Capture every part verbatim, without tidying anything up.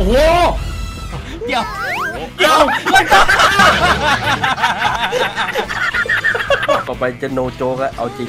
โหเดี๋ยวเดี๋ยวต่อไปจะโนโจกแล้วเอาจริง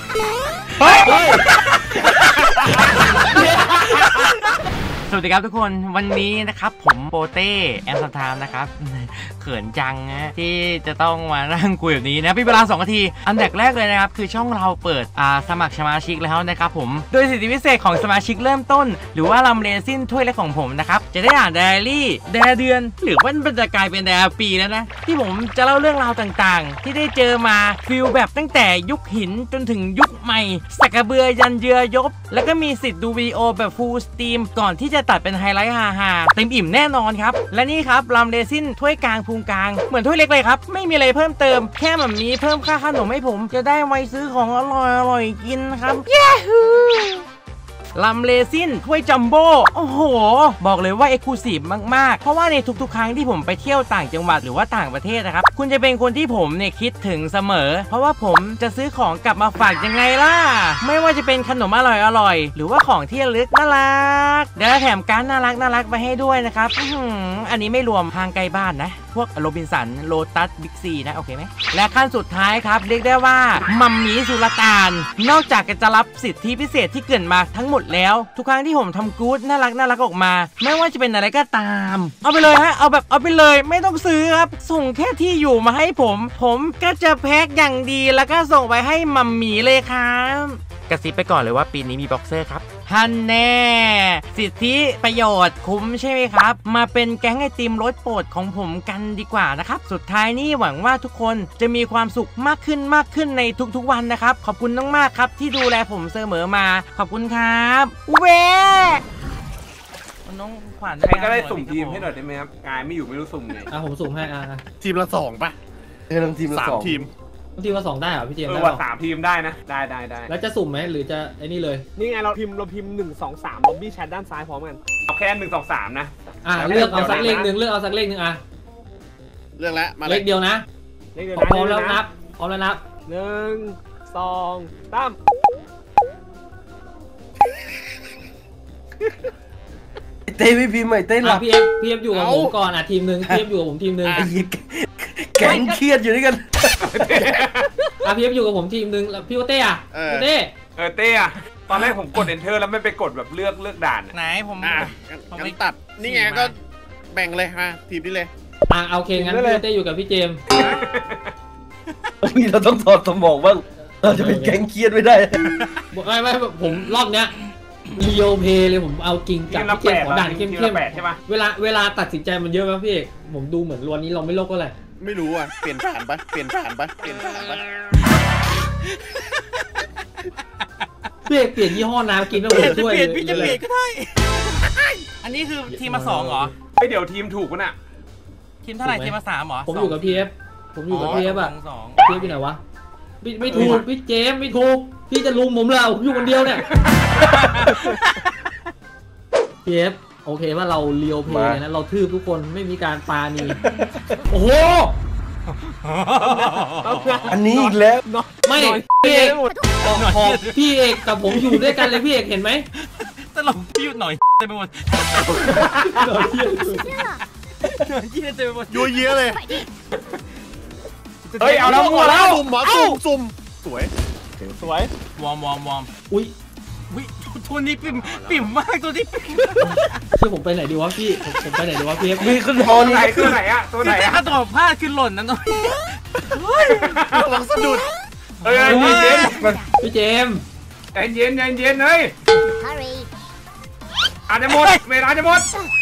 สวัสดีครับทุกคนวันนี้นะครับผมโปเต้แอมซัมไทม์นะครับเขินจังนะที่จะต้องมานั่งคุยแบบนี้นะพี่เวลาสองนาทีอันดับแรกเลยนะครับคือช่องเราเปิดอ่าสมัครสมาชิกแล้วนะครับผมโดยสิทธิพิเศษของสมาชิกเริ่มต้นหรือว่าลำเรซินถ้วยแรกของผมนะครับจะได้อ่านไดอารี่ไดอาเดือนหรือว่ามันจะกลายเป็นไดอาปีแล้วนะที่ผมจะเล่าเรื่องราวต่างๆที่ได้เจอมาฟิลแบบตั้งแต่ยุคหินจนถึงยุคใหม่สักกระเบือยันเยือยบแล้วก็มีสิทธิ์ดูวิดีโอแบบฟูลสตรีมก่อนที่จะตัดเป็นไฮไลท์ฮาๆเต็มอิ่มแน่นอนครับและนี่ครับลำเรซินถ้วยกลางพุงกลางเหมือนถ้วยเล็กเลยครับไม่มีอะไรเพิ่มเติมแค่แบบนี้เพิ่มค่าขนมให้ผมจะได้ไว้ซื้อของอร่อยอร่อยกินครับเย้ฮูลำเรซินถ้วยจัมโบ้โอ้โหบอกเลยว่าเอ็กซ์คลูซีฟมากๆเพราะว่าในทุกๆครั้งที่ผมไปเที่ยวต่างจังหวัดหรือว่าต่างประเทศนะครับคุณจะเป็นคนที่ผมเนี่ยคิดถึงเสมอเพราะว่าผมจะซื้อของกลับมาฝากยังไงล่ะไม่ว่าจะเป็นขนมอร่อยๆหรือว่าของที่ระลึกน่ารักเดี๋ยวแถมการ์ดน่ารักน่ารักไปให้ด้วยนะครับอันนี้ไม่รวมทางไกลบ้านนะพวกโรบินสันโลตัสบิ๊กซีนะโอเคไหมและขั้นสุดท้ายครับเรียกได้ว่ามัมมี่สุลต่านนอกจากจะรับสิทธิพิเศษที่เกิดมาทั้งหมดแล้วทุกครั้งที่ผมทำกู๊ดน่ารักน่ารักออกมาไม่ว่าจะเป็นอะไรก็ตามเอาไปเลยฮะเอาแบบเอาไปเลยไม่ต้องซื้อครับส่งแค่ที่อยู่มาให้ผมผมก็จะแพ็คอย่างดีแล้วก็ส่งไปให้มัมมี่เลยครับกระซิบไปก่อนเลยว่าปีนี้มีบ็อกเซอร์ครับฮันแน่สิทธิประโยชน์คุ้มใช่ไหมครับมาเป็นแก๊งไอติมรสโปรดของผมกันดีกว่านะครับสุดท้ายนี้หวังว่าทุกคนจะมีความสุขมากขึ้นมากขึ้นในทุกๆวันนะครับขอบคุณมากๆครับที่ดูแลผมเสมอมาขอบคุณครับเว้น้องขวัญใครก็ได้สุ่มทีมให้หน่อยได้ไหมครับกายไม่อยู่ไม่รู้สุ่มไงอ่ะผมสุ่มให้อ่ะทีมละสองป่ะเออทีมละสองทีมทีมละสองได้เหรอพี่เจมส์ได้ว่าสามทีมได้นะได้ได้ได้แล้วจะสุ่มไหมหรือจะไอ้นี่เลยนี่ไงเราพิมพ์เราพิมพ์หนึ่งสองสามล็อบบี้แชทด้านซ้ายพร้อมกันเอาแค่หนึ่งสองสามนะอ่ะเลือกเอาสักเลขหนึ่งเลือกเอาสักเลขหนึ่งอ่ะเลือกแล้วมาเลขเดียวนะเลขเดียวพร้อมแล้วนับพร้อมแล้วนับหนึ่งสองสามเต้ไม่พิมพ์ใหม่เต้หลับพี่เอฟพี่เอฟอยู่กับผมก่อนอ่ะทีมหนึ่งพี่เอฟอยู่กับผมทีมหนึ่งแก๊งเครียดอยู่ด้วยกันอ่ะพี่เอฟอยู่กับผมทีมหนึ่งแล้วพี่เต้อะพี่เต้เออเต้อะตอนแรกผมกด enter แล้วไม่ไปกดแบบเลือกเลือกด่านไหนผมอ่ะงั้นตัดนี่ไงก็แบ่งเลยมาทีมนี้เลยอ่ะโอเคงั้นพี่เต้อยู่กับพี่เจมส์นี่เราต้องถอดสมองบ้างเราจะเป็นแก๊งเครียดไม่ได้ไม่ไม่ผมรอบเนี้ยมีโยเพเลยผมเอาจริงจังพี่เจมส์ขอด่านเข้มเข้มใช่ปะเวลาเวลาตัดสินใจมันเยอะไหมพี่เอกผมดูเหมือนวันนี้เราไม่โลกก็เลยไม่รู้อ่ะเปลี่ยนฐานปะเปลี่ยนฐานปะเปลี่ยนฐานปะพี่เอกเปลี่ยนยี่ห้อน้ำกินแล้วผมช่วยเปลี่ยนพี่จะเปลี่ยนก็ได้อันนี้คือทีมมาสองเหรอไอเดี๋ยวทีมถูกกันอ่ะทีมเท่าไหร่ทีมมาสามเหรอผมอยู่กับพีเอฟผมอยู่กับพีเอฟอ่ะพีเอฟอยู่ไหนวะไม่ไม่ถูกพี่เจมไม่ถูกพี่จะลุมผมแล้วอยู่คนเดียวเนี่ยพีเอฟโอเคว่าเราเลียวเพลย์นะเราทืบทุกคนไม่มีการปาณีโอ้โหอันนี้อีกแล้วไม่พี่เอกพี่เอกกับผมอยู่ด้วยกันเลยพี่เอกเห็นไหมตลกพี่หยุดหน่อยเต็มไปหมดหน่อยเยี่ยหน่อยเยี่ยเต็มไปหมดยัวเยี่ยเลยเฮ้ยเอาแล้วหมดแล้วสุ่มหมอสุ่มสุ่มสวยสวยวอร์มวอร์มวอร์มอุ้ยวิตัวนี้ปิ่มปิ่มมากตัวนี้ปิ่มคือผมไปไหนดีวะพี่ผมไปไหนดีวะพี่มีขึ้นฮอนไหนตัวไหนอะตัวไหนอะถ้าตัวพลาดขึ้นหล่นนั่นน้อยระวังสะดุดเฮ้ยเย็นพี่เจมใจเย็นใจเย็นเลยอาจจะหมดเวลาจะหมด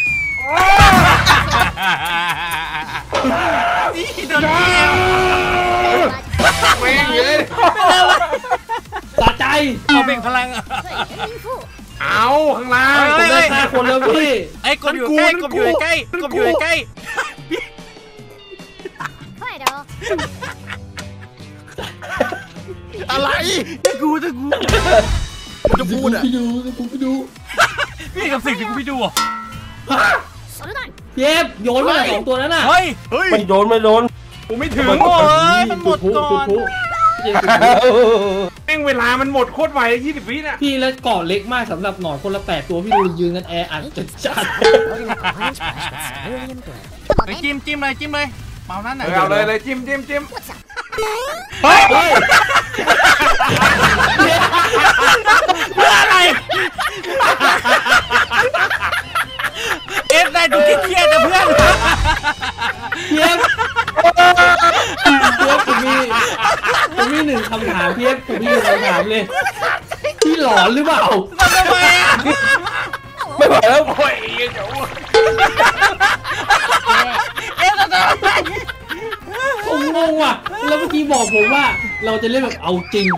นี่โดนเกี่ยวเวงเลยสะใจเอาเบ่งพลังเอาข้างล่างผมได้ฆ่าคนแล้วพี่ไอ้กบอยู่ใกล้กบอยู่ใกล้กบอยู่ใกล้อะไรจะกูจะกูจะพูดอ่ะพี่ดูจะกูพี่ดูพี่กับสิ่งที่กูพี่ดูอ่ะพี่เอฟโยนมาสองตัวนั้นน่ะเฮ้ยไม่โดนไม่โดนกูไม่ถึงโอ้ยมันหมดก่อนเจมส์แม่งเวลามันหมดโคตรไวยี่สิบวิน่ะพี่แล้วเกาะเล็กมากสำหรับหนอนคนละแปดตัวพี่ดูยืนกันแออัดจัดจัดไปจิ้มจิ้มเลยจิ้มเลยเมานั้นหน่อยเอาเลยเลยจิ้มจิ้มจิ้มเฮ้ยเพื่ออะไรเอฟได้ทุกที่เครียดนะเพื่อนเพียบเพียบผมมีผมมีหนึ่งคำถามเพียบผมมีหนึ่งคำถามเลยพี่หลอนหรือเปล่าทำไมอ่ะไม่ไหวแล้วโอ้ยเดี๋ยวเอฟทำไมผมงงว่ะแล้วเมื่อกี้บอกผมว่าเราจะเล่นแบบเอาจริง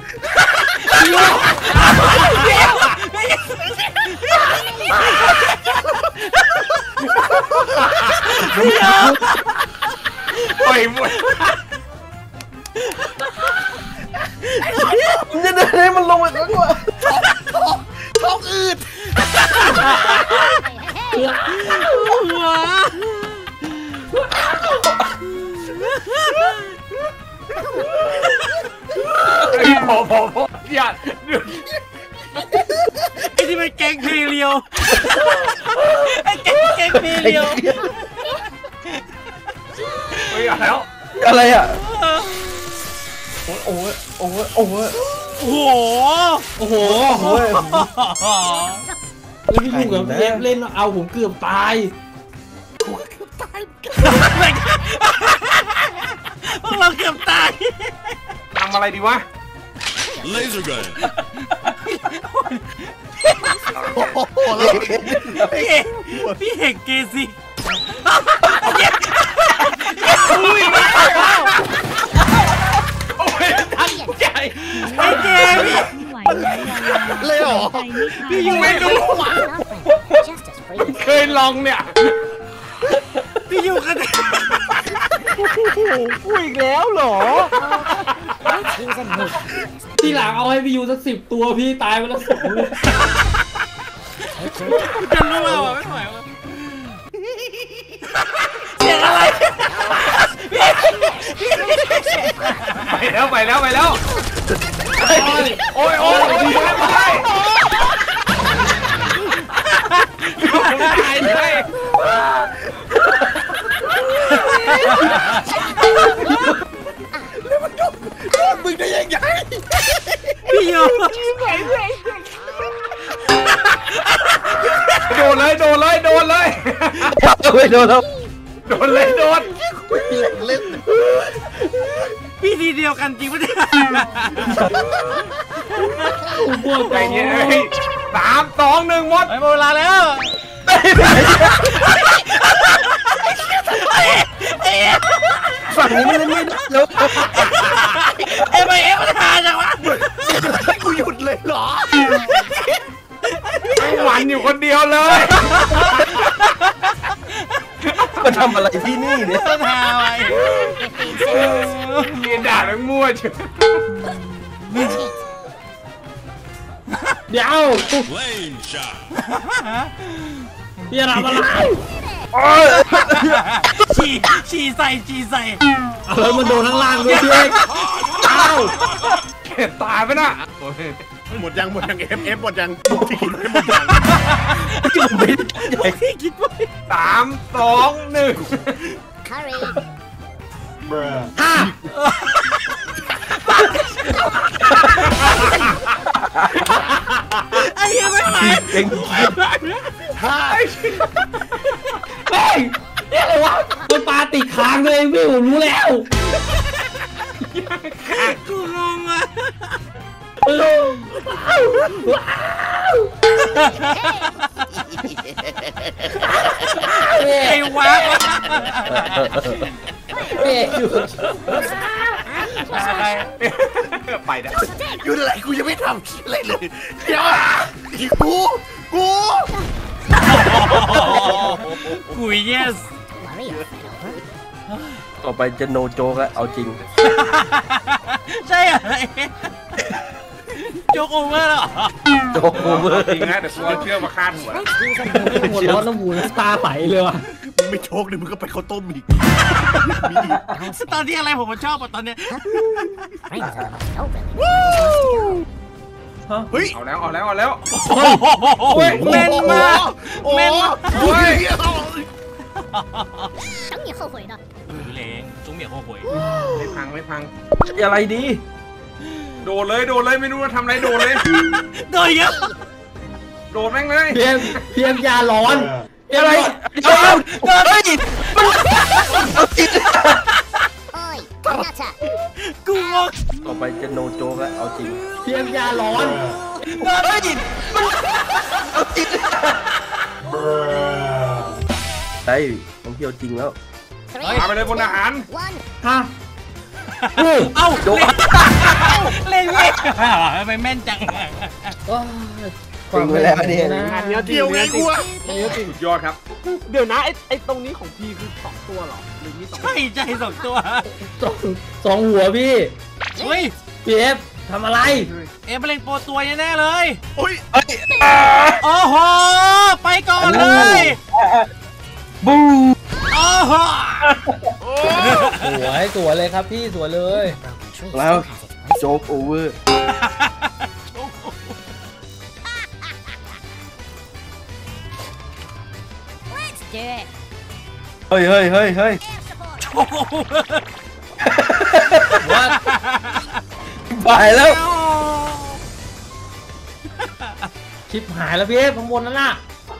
โอ้ยหมดผมจะเดินให้มันลงไปข้างล่างท้องอืดพอพอพออย่าไอ้ที่เป็นแกงเพเรียวไอ้แกงแกงเพเรียวเฮ้ยแล้วอะไรอ่ะโอ้ยโอ้ยโอ้ยโอ้ยโอ้โหโอ้โหโอ้ยแล้วพี่อยู่กับเพียบเล่นเอาผมเกือบตายพวกเราเกือบตายทำอะไรดีวะ Laser gun. พี่เอกพี่เอกเกซิอุ้ยโอ้ยตั้งใจไอ้เกพี่เลยเหรอพี่อยู่ไม่รู้เคยลองเนี่ยพี่อยู่กันกูอีกแล้วเหรอทีหลังเอาให้พี่ยูสักสิบตัวพี่ตายไปแล้วสองเลยจะรู้ว่าไม่ไหววะเสียงอะไรไปแล้วไปแล้วไปแล้วโอ้ยโอ้ยโอ้ยไม่ได้ตายเลยมึงได้ยังไงพี่อยู่โดนเลยโดนเลยโดนเลยไม่โดนแล้วโดนเลยโดนเล่นพี่ทีเดียวกันจริงปะเนี่ยใจเย็นเลยสามสองหนึ่งหมดไปหมดเวลาแล้วฝั่งนี้ไม่เล่นไม่ได้แล้วเอ็มไอเอฟมันหาจังวะกูหยุดเลยเหรอหวานอยู่คนเดียวเลยมาทำอะไรที่นี่เนี่ยมันหาไว้เรียนด่าแล้วมั่วเชียวเดี๋ยว Lane shot. พี่จะทำอะไรฉี่ฉี่ใส่ฉี่ใส่เอาแล้วมันโดนทั้งล่างด้วยพี่เอกอ้าวเข็ดตายไปน่ะหมดยังหมดยังเอฟเอฟหมดยังที่คิดไม่หมดยังพี่คิดว่าสามสองหนึ่งห้าไอ้เหี้ยังไม่หายเก่งแม่งเนี่ยอะไรวะมันปลาติดค้างเลยพี่ผมรู้แล้วกูงงอ่ะ ไอ้วะเอ๊ะอยู่ไปนะหยุดอะไรกูยังไม่ทำอะไรเลยเดี๋ยวกูกูกุย yes ต่อไปจะโนโจกแล้วเอาจริงใช่เหรอโจกโอเวอร์เหรอโจกโอเวอร์จริงนะแต่กลัวเชื่อมาคาดหัวหัวร้อนน้ำหูน้ำตาใสเลยว่ะมีงไม่โชคเลยมึงก็ไปข้าวต้มอีกมีอีกตอนที่อะไรผมก็ชอบอ่ะตอนเนี้ยเฮ้ยเอาแล้วเอาแล้วเอาแล้วโอ้ยแม่นมากโอ้แม่นมากโอ้ย等你后悔的。 เลงจุ้งเหมียวโคหวยไม่พังไม่พังอะไรดีโดดเลยโดดเลยไม่รู้ว่าทำอะไรโดดเลยโดนเยอะโดดแม่งเลยเพียงเพียงยาร้อนอะไรโดนโดนเฮ้ยおい、なちゃ。 กูงงต่อไปจะโนโจกแล้วเอาจริงเพียงยาร้อนโดนไม่ดิไอ้ผมเที่ยวจริงแล้วมาไปเลยพลทหาร One。 ฮะเอ้าเล่นเล่นทำไมแม่นจังจริงไปแล้วเนี่ยงานเนี้ยเกี่ยวไงกูอะสุดยอดครับเดี๋ยวนะไอ้ไอ้ตรงนี้ของพีคือสองตัวเหรอหรือมีสองใช่ใจสองตัวสองสองหัวพี่เฮ้ยพี่เอฟทำอะไรเอ็มเป็นเล่นโปรตัวแน่เลยโอ้ยโอ้โหไปก่อนเลยบูโอ้โหสวยสวยเลยครับพี่สวยเลยแล้วโจ๊กโอเวอร์ Let's do it。 เฮ้ยเฮ้ยเฮ้ยเฮ้ยว่าไปแล้วชิปหายแล้วพี่เอฟข้างบนนั่นน่ะ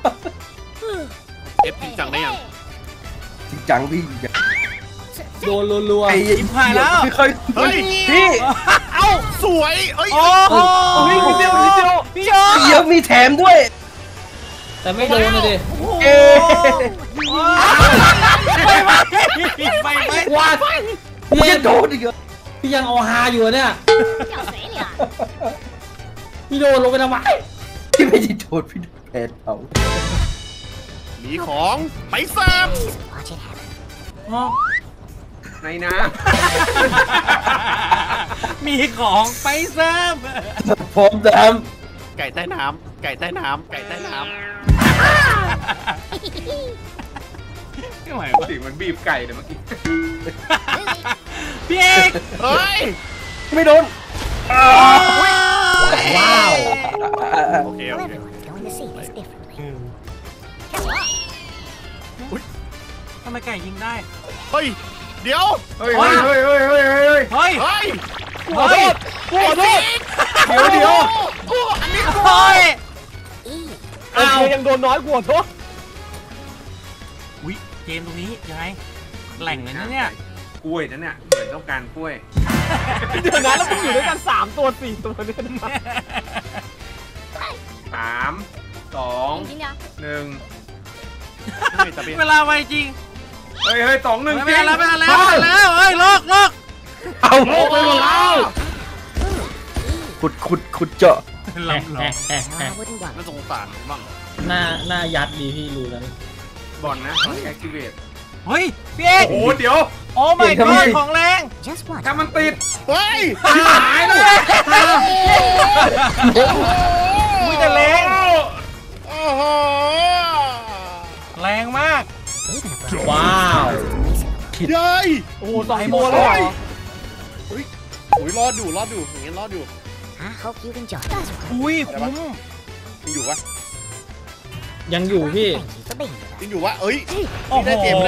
เอฟจริงจังได้ยังจริงจังพี่โดนรัวไอ้ชิบหายแล้วไม่เคยเฮ้ยพี่เอ้าสวยเอ้ยโอ้โหพี่เดียวพี่เดียวพี่ยอเดี๋ยวมีแถมด้วยๆแต่ไม่โดนเลยดิเอ๊ไปไปไปไปว่าพี่พี่จะโดนอีกเหรอพี่ยังเอาฮาอยู่เนี่ย掉水里了。 พี่โดนลงไปทำไมพี่ไม่ได้โดนพี่โดนแผลเผามีของไปเสิร์ฟ Watch it happen。 อ๋อในน้มีของไปเซิร์ฟพร้อมน้ไก่ใต้น้ำไก่ใต้น้ำไก่ใต้น้ไม่ไหวำเสียงมันบีบไก่เลยเมื่อกี้พี่เอกำเฮ้ยำไม่โดนว้าวโอเคโอเค Everyone's going to see this differently。 ทำไมไก่ยิงได้เฮ้ยเดี๋ยวเฮ้ยเฮ้ยเฮ้ยเฮ้ยเฮ้ยเฮ้ยเฮ้ยเฮ้ยเฮ้ยกูขอโทษเดี๋ยวเดี๋ยวกูอันนี้เฮ้ยอ้าวยังโดนน้อยกว่าโทษอุ้ยเกมตรงนี้ยังไงแหล่งเลยนะเนี่ยกล้วยนั่นเนี่ยเหมือนต้องการกล้วยเดี๋ยวนะแล้วมึงอยู่ด้วยกันสามตัวสี่ตัวเนี่ยนะสามสอง眼睛呀。 หนึ่งไม่แต่เป็นเวลาไวจริงเฮ้ยเฮ้ยสองหนึ่งไม่จริทังนแล้วไม่ทันแล้วไม่ทันแล้วเฮ้ยลอกลอกเอาโอ้ไปหมดแล้วขุดขุดขุดเจาะลอกลอก I wouldn't want。 น่าสงสารบ้างหน้าหน้ายัดดีพี่รู้นั้นบอลนะแอคทีเวตเฮ้ยพี่เอกโอ้โหเดี๋ยวโอ้ my god ของแรง Just watch。 ถ้ามันติดเฮ้ยหายเลยอุ้ยแต่แรงโอ้โหแรงมากว้าวเย้ยโอ้โหสองตัวเลยเหรอโอ้ยรอดอยู่รอดอยู่อย่างงี้รอดอยู่ I hope you enjoy。 อุ้ยคุ้มยังอยู่ปะยังอยู่พี่ Thank you for being with us。 ยังอยู่วะเอ้ยโอ้โหได้เกมเลย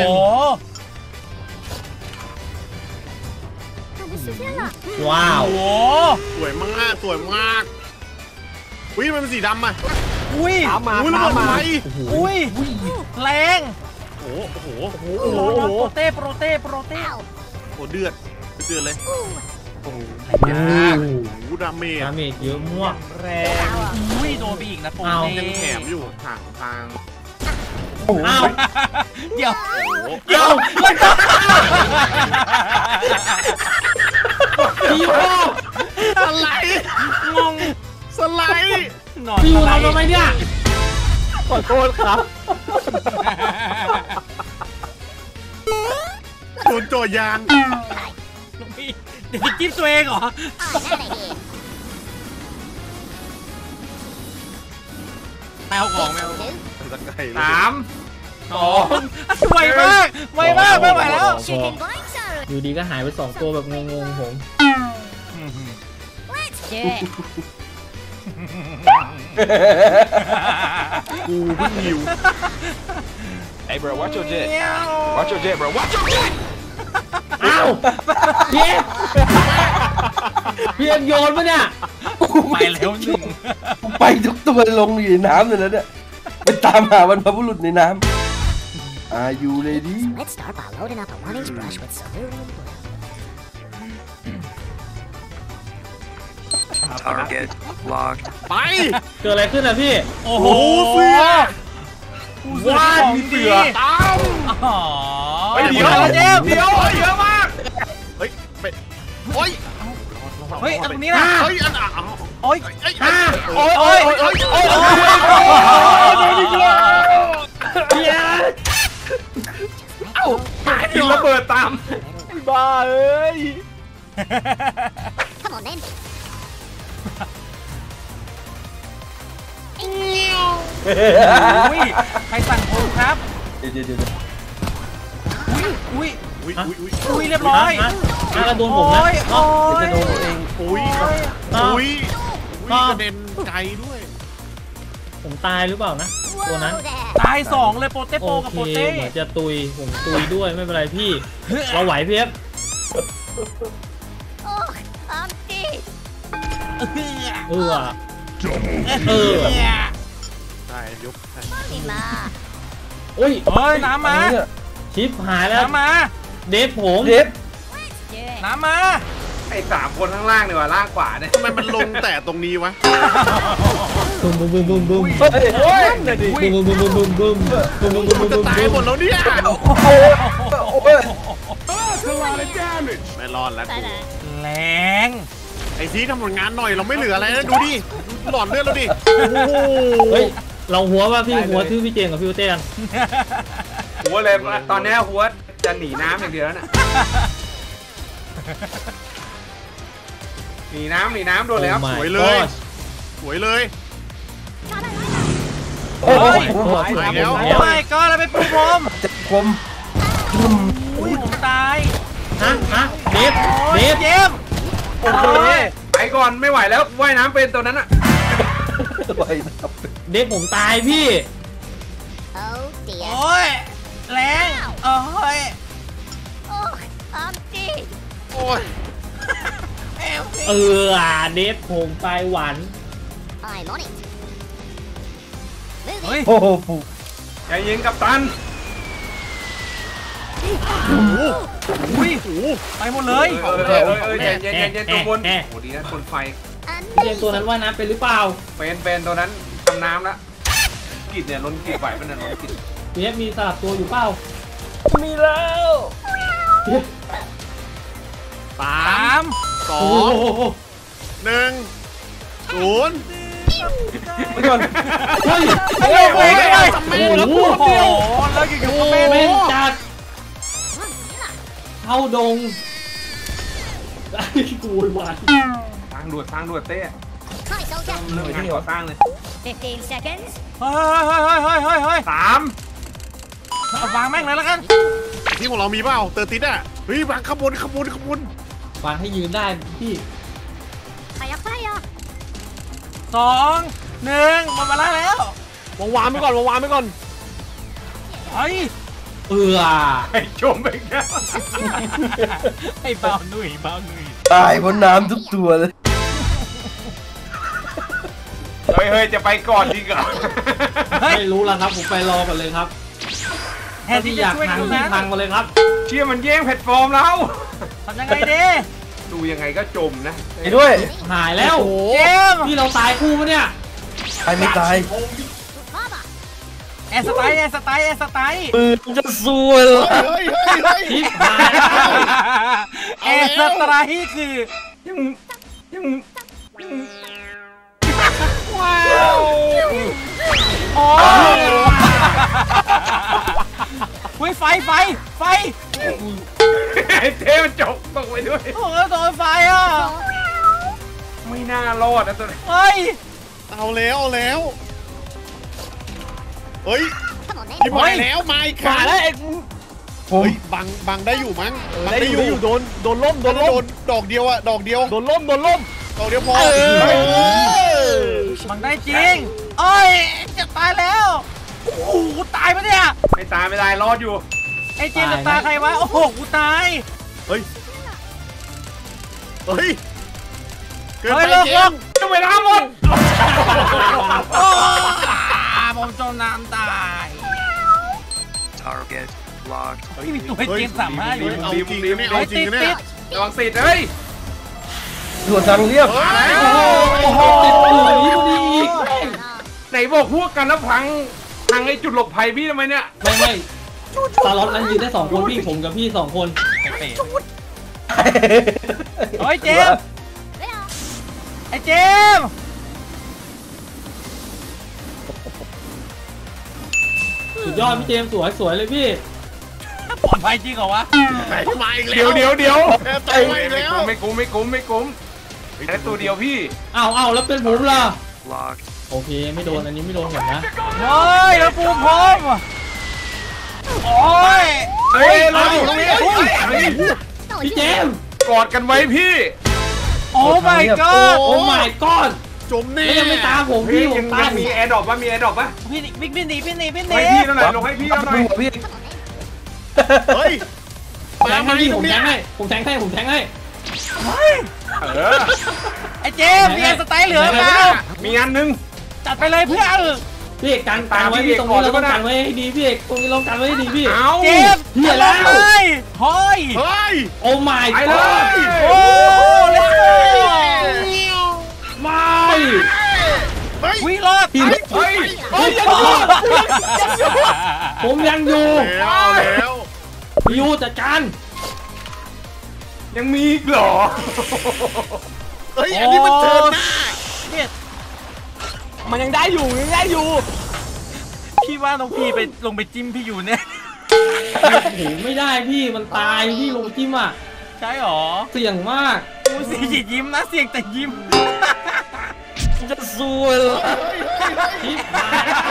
我们实现了。 ว้าวโอ้โหสวยมากสวยมากอุ้ยมันเป็นสีดำอ่ะอุ้ยตามมาอุ้ยระตาเบิมดมาไฟอุ้ยแรงโอ้โหโอ้โหโอ้โหโปรเต้โปรเต้โปรเต้โอ้เดือดเดือดเลยโอ้โอ้โหดาเมจดาเมจเยอะมากแรงอุ้ยโดนไปอีกนะโปรเอาเต้ยังแถมอยู่ทางทางอ้าวเดี๋ยวโอ้โหเดี๋ยวพี่โอ้สไลด์งงสไลด์นอนพี่อยู่ทำทำไมเนี่ยขอโทษครับโดนจ่อยางหลวงพี่เดี๋ยวจิ้มตัวเองเหรอ Oh, that idea。 แมวของแมวตะไคร้สามสสองไวมากไวมากไม่ไหวแล้ว Chicken bites are อยู่ดีก็หายไปสองตัวแบบงงๆผม Let's do it. กูเพิ่งหิว Hey, bro, watch your jet. Watch your jet, bro. Watch your jet. อ้าวเพียบเพียบโยนปะเนี่ยไปแล้วหนึ่งไปทุกตัวลงอยู่ในน้ำเลยนะเนี่ยไปตามหาบรรพบุรุษในน้ำ Are you ready Let's start by loading up a one-inch brush with cerulean blue. Target locked. ไปเกิดอะไรขึ้นอะพี่โอ้โหเสือว้ามีเสือตามอ๋อเฮ้ยเดี๋ยวเจมส์เดี๋ยวเยอะมากเฮ้ยเป็ดโอ้ยเฮ้ยตรงนี้นะเฮ้ยอันอ่ะโอ้ยเอ้ยโอ้ยโอ้ยโอ้ยโอ้ยโอ้ยเพียบกินระเบิดตามบ้าเอ้ย Come on then. อุ้ยใครสั่งผมครับเดี๋ยวเดี๋ยวเดี๋ยวอุ้ยอุ้ยอุ้ยอุ้ยอุ้ยเรียบร้อยฮะฮะกระโดนผมนะโอ้ยโอ้ยจะโดนตัวเองอุ้ยอุ้ยอุ้ยกระเด็นไกลด้วยผมตายหรือเปล่านะ ตัวนั้น Whoa there. ตายสองเลยโปเต้โปโอกับเคโปเต้เหมือนจะตุย ผมตุยด้วยไม่เป็นไรพี่ เราไหวเพียบ Oh, I'm dead. เออเออได้ยก Holy ma. โอ้ยเฮ้ยน้ำมาอะไรเนี่ยชิปหายแล้วน้ำมาเดฟผมเดฟ Let's do it. น้ำมาไอ้สามคนข้างล่างเนี่ยว่ะล่างขวาเนี่ยทำไมมันลงแต่ตรงนี้วะบึ้มบึ้มบึ้มบึ้มบึ้มเฮ้ยโอ้ยบึ้มบึ้มบึ้มบึ้มบึ้มบึ้มบึ้มบึ้มบึ้มบึ้มจะตายหมดแล้วเนี่ยโอ้โหโอ้ยไม่รอดแล้วกูแรงไอ้ทีทำผลงานหน่อยเราไม่เหลืออะไรแล้วดูดิหลอดเลือดเราดิเฮ้ย เราหัวว่าพี่หัวทื่อพี่เจงกับพี่โอเต้กันหัวเลยตอนนี้หัวจะหนีน้ำอย่างเดียวแล้วน่ะหนีน้ำหนีน้ำโดนแล้ว Oh my สวยเลย God สวยเลยโอ้ยโอ้โหไปแล้วโอ้ my god อะไรเป็นปูพรมจะคมจุ่มอุ้ยผมตายฮะฮะเดฟโอ้เดยฟเจมส์โอเคไปก่อนไม่ไหวแล้วว่ายน้ำเป็นตัวนั้นอ่ะไปนะครับเดฟผมตายพี่ Oh dear. โอ้ยแรงโอ้ย Oh, I'm dead. โอ้ยเอออ่ะเดฟผมไปหวาน I'm on it. เฮ้ยโอ้โหปุ๊บใจเย็นกับตันอุ้ยไปหมดเลยเออเออเออเออใจเย็นใจเย็นตัวบนโอ้โหดีนะคนไฟพี่เจงตัวนั้นว่ายน้ำเป็นหรือเปล่าเป็นเป็นตัวนั้นทำน้ำแล้วกิดเนี่ยล้นกิดไหวมันน่ะล้นกิดพี่เอฟมีสลับตัวอยู่เปล่ามีแล้วสาสาม มสอโอ้งโหหนึ่งศูนย์ไปก่อนเฮ้ยไอ้โอ้ยโอ้โหโอ้โหแล้วอยู่ๆก็เป็นเป็นจัดเข้าดงไอ้กูวายสร้างด่วนสร้างด่วนเต้ Hi, soldier. เริ่มงานก่อสร้างเลย Fifteen seconds. เฮ้ยเฮ้ยเฮ้ยเฮ้ยเฮ้ยเฮ้ยสามเอาวางแม่งเลยแล้วกันที่ของเรามีเปล่าเตอร์ติดอ่ะเฮ้ยวางขบวนขบวนขบวนวางให้ยืนได้พี่ Fire, fire. สองหนึ่งหมดเวลาแล้ววางวางไปก่อนวางวางไปก่อนเฮ้ยเออไอ้ชมไปแล้วไอ้เบาหนุ่ยเบาหนุ่ยตายบนน้ำทุกตัวเลยเฮ้ยเฮ้ยจะไปก่อนดีกว่าไม่รู้แล้วครับผมไปรอกันเลยครับแทถ้านที่ที่อจะยากช่วยทางกันที่นะทางมาเลยครับเชี่ยมันแย่งแพลตฟอร์มเราทำยังไงดีดูยังไงก็จมนะไปด้วยหายแล้วเจมส์พี่เราตายคู่ปะเนี่ยตายไม่ตาย Mama. แอร์สไตล์แอร์สไตล์แอร์สไตล์ปืนจะซวยเหรอเฮ้ยเฮ้ยเฮ้ยชิบหายแล้วแอร์สไตล์คือยังยังว้าวโอ้ยไฟไฟไฟไอ้เต้มันจบตกไปด้วยโอ้ยโดนไฟอ่ะไม่น่ารอดนะตัวนี้เฮ้ยเอาแล้วเอาแล้วเฮ้ย Come on then. ที่มาแล้วมาอีกครั้งแล้วผมเฮ้ยบังบังได้อยู่มั้งบังได้ได้ออยู่ ยู่โดนโดนล้มโดโดนนล้โดมนดอกเดียวอะดอกเดียวโดนล้มโดนล้มดอกเดียวพอมันได้จริงโอ้ยจะตายแล้วโอ้โหกูตายปะเนี่ยไม่ตายไม่ตายรอดอยู่ไอ้เจมส์จะตายใครวะโอ้โหกูตายเฮ้ยเฮ้ยเกินเฮ้ยไปเลิกเจเลิกมจะไปน้ำหมดโอ้ผมจมน้ำตาย Target locked. นี่มีตัวเจมส์สามห้าอยู่เอาจริงนะเนี่ยเอาจริงนะเนี่ยระวังติดเฮ้ยส่วนทางเรียบโอ้โหติดปืนนี้ดีอีกไหนบอกพวกกันแล้วพังพังไอ้จุดหลบภัยพี่ทำไมเนี่ยไม่ไม่ตาล็อตนั้นยืนได้สองคนพี่ผมกับพี่สองคนเฮ้ยเจมส์ไอ้เจมส์สุดยอดพี่เจมส์สวยสวยเลยพี่ปลอดภัยจริงเหรอวะไหนมาอีกแล้วเดี๋ยวเดี๋ยวเดี๋ยวแอบตายไปไม่แล้วคุ้มไม่คุ้มไม่คุ้มไม่คุ้มแค่ตัวเดียวพี่อ้าวอ้าวแล้วเป็นผมล่ะ Locked. โอเคไม่โดนอันนี้ไม่โดนผมนะเฮ้ยแล้วปูพร้อมโอ้ยเฮ้ยเราอยู่ตรงนี้เฮ้ยพี่เจมส์กอดกันไว้พี่โอ้ my โอ้ god โอ้ my god จมแน่แล้วยังไม่ตามผมพี่พี่ผยัมงตายัมงมีแอร์ดรอปป่ะมีแอร์ดรอปป่ะพี่พี่พี่หนีพี่หนีพี่หนีให้พี่หน่อยลงให้พี่หน่อยพี่เฮ้ยแทงให้พี่ผมแทงให้ผมแทงให้ผมแทงให้เออไอ้เจมส์มีอันสไตล์เหลือเปล่ามีอันนึงจัดไปเลยเพื่อนพี่เอกกันกันไว้พี่ตรงนี้เราต้องกันไว้ให้ดีพี่เอกตรงนี้เรากันไว้ให้ดีพี่เอาเจมส์เหี้ยแล้วเลยเฮ้ยเฮ้ยโอ้ my ไปเล god ยโอ้เลสโก้ไม่เฮ้ยวิรอดพี่เฮ้ยเฮ้ยยังอยู่ผมยังอยู่แล้วแล้วพี่ยูจัดการยังมีอีกเหรอเฮ้ยอันนี้มันเทิร์นหน้าเนี่ยมันยังได้อยู่ยังได้อยู่พี่ว่าน้องพี่ไปลงไปจิ้มพี่อยู่เนี่ยโอ้โหไม่ได้พี่มันตายพี่ลงจิ้มอ่ะใช่หรอเสี่ยงมากกูเสียงยิ้มนะเสียงแต่ยิ้มจะซวยเลยชิบหาย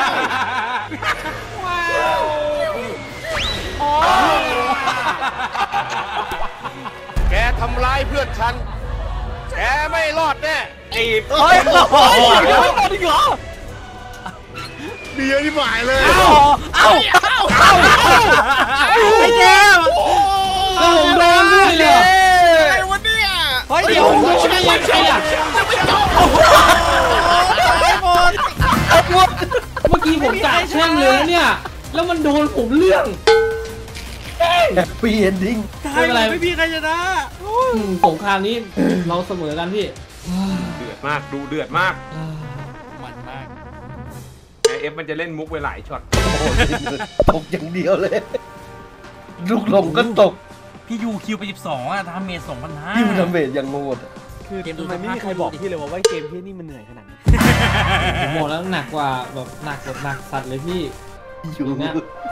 แกทำร้ายเพื่อนฉัน แกไม่รอดแน่จีบเฮ้ยโอ้ยเดี๋ยวก่อนดิเหรอเบียร์ที่หมายเลยเอ้าเอ้าเอ้าเอ้าไอ้เจมส์ก็ผมโดนด้วยเลยไอ้วันเนี่ยเฮ้ยเดี๋ยวผมโดนได้ยังไงอ่ะไอ้บอลเมื่อกี้ผมกะแช่งเลยนะเนี่ย แล้วมันโดนผมเรื่องแฮปปี้เอนดิ้งตายเลยไม่มีใครชนะอืมสงครามนี้เราเสมอกันพี่เดือดมากดูเดือดมากมันมากไอเอฟมันจะเล่นมุกไปหลายช็อตโอ้โหตกอย่างเดียวเลย ลูกหลงก็ตกพี่ยูคิวไปสิบสองอะทำเมจสองพันห้าพี่มันทำเบสอย่างโง่อะคือทำไมไม่มีใครบอกพี่เลยว่าเกมที่นี่มันเหนื่อยขนาดนี้ผมบอกแล้วหนักกว่าแบบหนักกว่าหนักสัตว์เลยพี่อยู่เนี่ย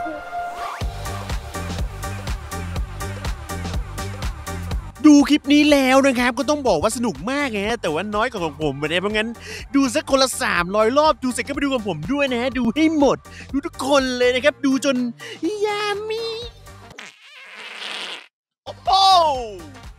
ดูคลิปนี้แล้วนะครับก็ต้องบอกว่าสนุกมากไงแต่ว่าน้อยกว่าของผมนะเพราะงั้นดูสักคนละสามร้อยรอบดูเสร็จก็ไปดูกับผมด้วยนะดูให้หมด ดูทุกคนเลยนะครับดูจนยามีโอ้โห